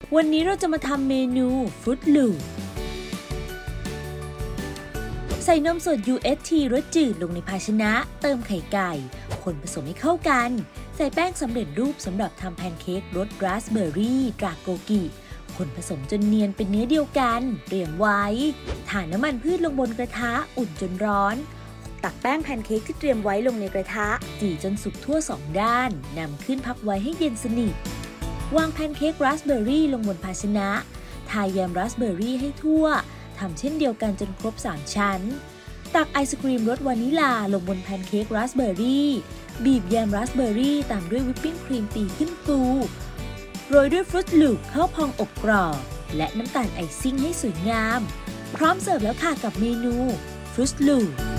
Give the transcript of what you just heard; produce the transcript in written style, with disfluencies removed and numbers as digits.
วันนี้เราจะมาทำเมนูฟรุตลูปใส่นมสด UHT รสจืดลงในภาชนะเติมไข่ไก่คนผสมให้เข้ากันใส่แป้งสำเร็จรูปสำหรับทำแพนเค้กรสราสเบอร์รี่ตราโกกิคนผสมจนเนียนเป็นเนื้อเดียวกันเตรียมไว้ถ่านน้ำมันพืชลงบนกระทะอุ่นจนร้อนตักแป้งแพนเค้กที่เตรียมไว้ลงในกระทะจี่จนสุกทั่ว2ด้านนำขึ้นพักไว้ให้เย็นสนิทวางแพนเค้กราสเบอร์รี่ลงบนภาชนะทาแยมราสเบอร์รี่ให้ทั่วทำเช่นเดียวกันจนครบ3ชั้นตักไอศกรีมรสวานิลาลงบนแพนเค้กราสเบอร์รี่บีบแยมราสเบอร์รี่ตามด้วยวิปปิ้งครีมตีขึ้นฟูโรยด้วยฟรุตลูปข้าวพองอบกรอบและน้ำตาลไอซิ่งให้สวยงามพร้อมเสิร์ฟแล้วค่ะกับเมนูฟรุตลูป